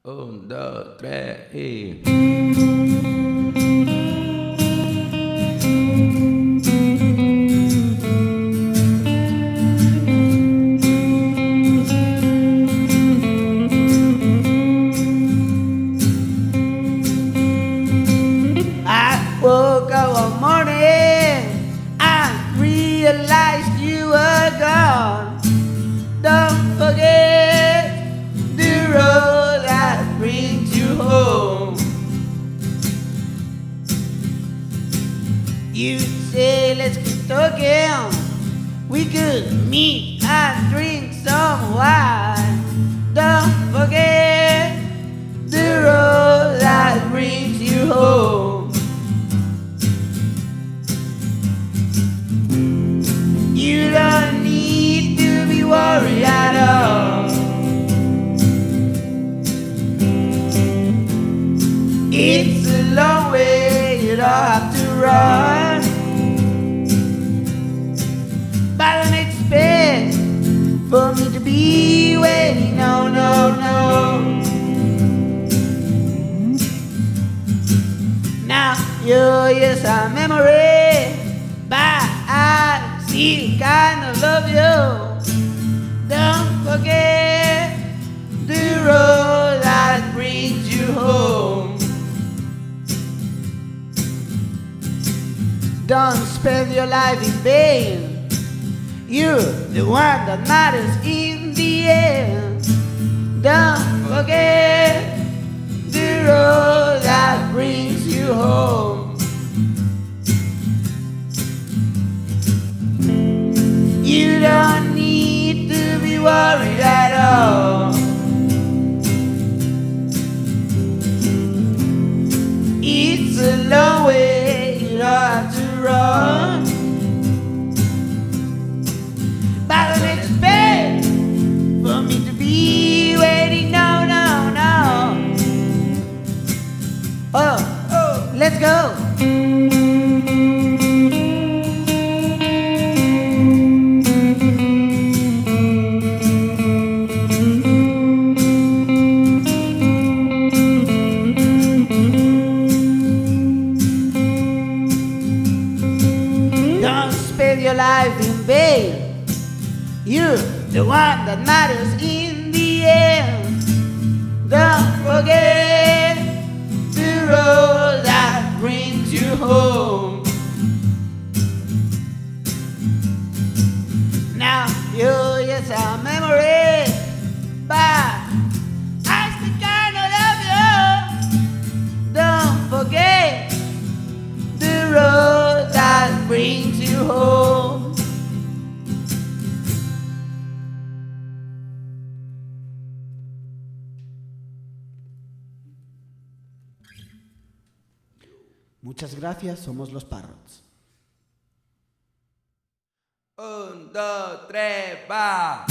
Un, dos, tres y... I woke up one morning and realized you were gone. Don't forget the road that brings you home. You say let's keep talking. We could meet and drink some wine. Don't forget the road that brings you home. You don't need to be worried at all. It's a long way, you don't have to run. But don't expect for me to be waiting, no, no, no. Now you're just a memory, but I still kinda love you. Don't forget the road that brings you home. Don't spend your life in vain. You're the one that matters in the end. Don't forget the road that brings you home. You don't need to be worried at all. It's a long way, you don't have to run. But don't expect for me to be waiting, no, no, no. Oh, let's go. Your life in vain. You're the one that matters in the end. Don't forget the road that brings you home. Now you're just a memory, but I still kinda love you. Don't forget the road that brings you home. Muchas gracias, somos los Parrots. Un, dos, tres, va.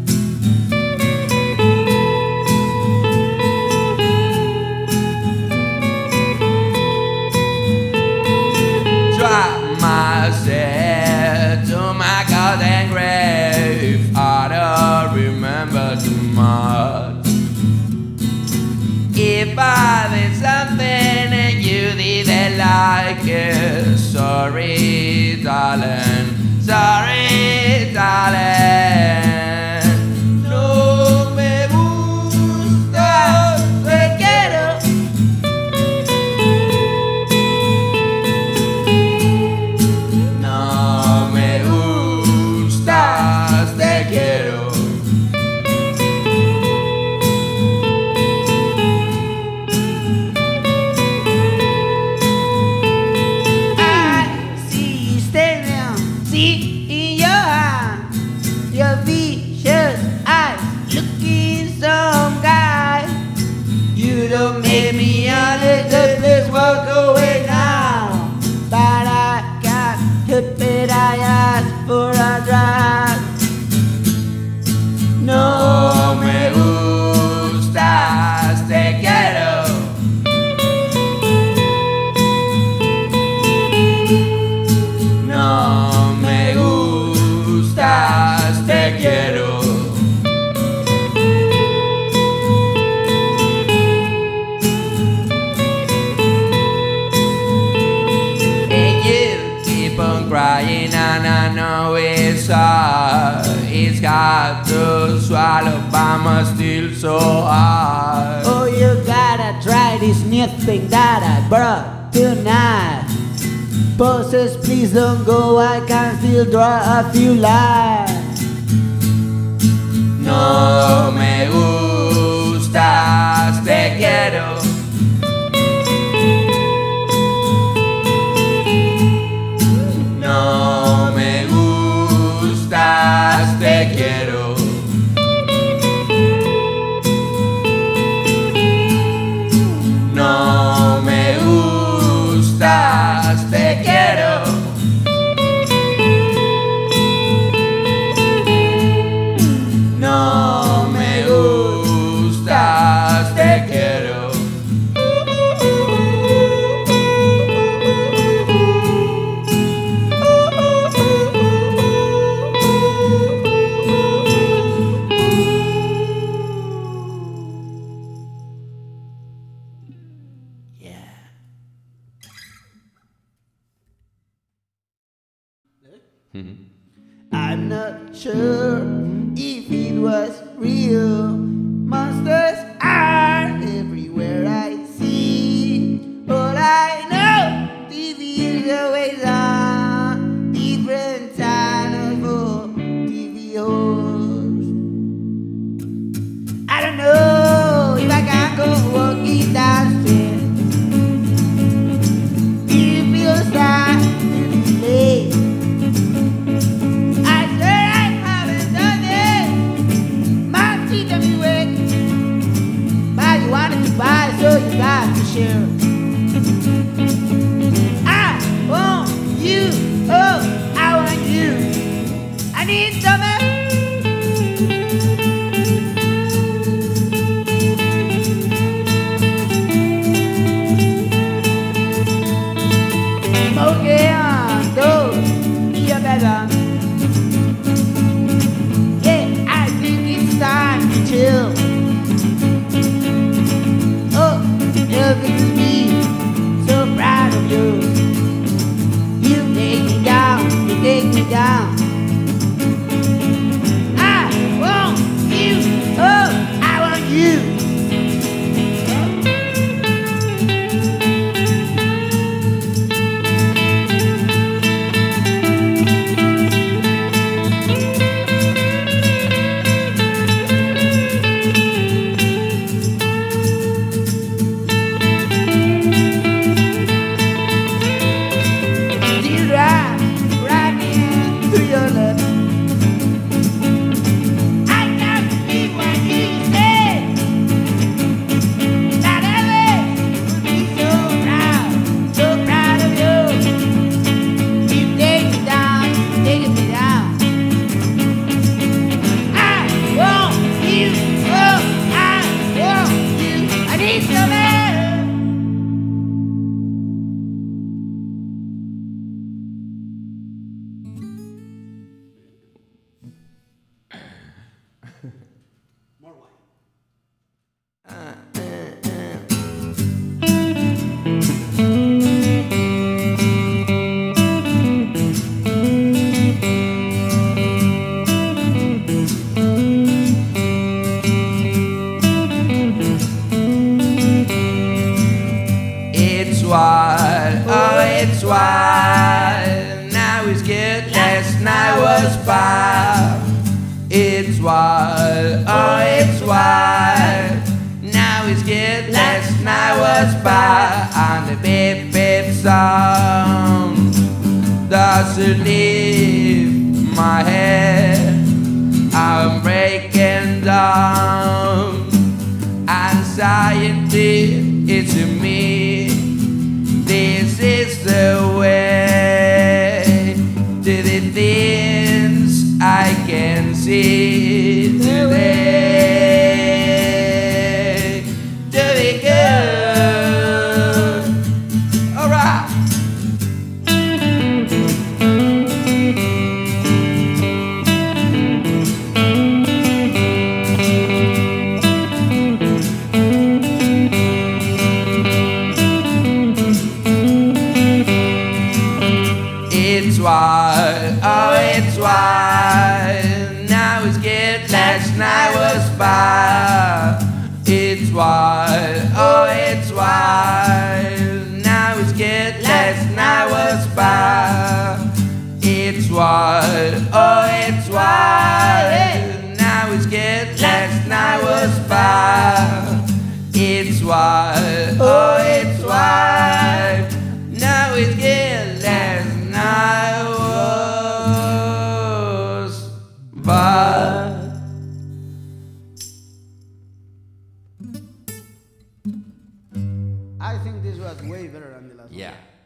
Drop myself to my golden grave. I don't remember too much. If I did something and you didn't like it, sorry, darling, sorry, darling. No me gusta, te quiero. No me gustas, te quiero. Your vicious eyes, looking some guy. You don't make me honest, let's walk away now. But I can't help it, I asked for a drive. No me gustas, te quiero. No me gustas, te quiero. hard to swallow, but I'm still so hard. Oh, you gotta try this new thing that I brought tonight. Bosses, please don't go, I can still draw a few lines. No me gustas, te quiero. No me gustas, te quiero. No me gustas, te quiero. No me gustas, te quiero. I'm not sure if it was real. Monsters are everywhere I see. All I know, TV is always on. Different channels for TV hosts. I don't know if I can go walking down street. It feels like it's late. So you got to share. I want you, oh, I want you. I need some smoking on those, you're better. Yeah, I think it's time to chill. Look at me, so proud of you. You take me down, you take me down. I want you, oh, I want you. It's wild, oh it's wild. Now it's good, last night was bad. And the beep beep sound doesn't leave my head. I'm breaking down. Anxiety, it's in me. This is the way to the things I can see today. To be good. Alright. wild, oh it's wild. Now it's good, last night was bad. It's wild, oh it's wild. Now it's good, last night was bad. It's wild, oh it's wild. Now it's good, last night was bad. I think this was way better than the last one. Yeah.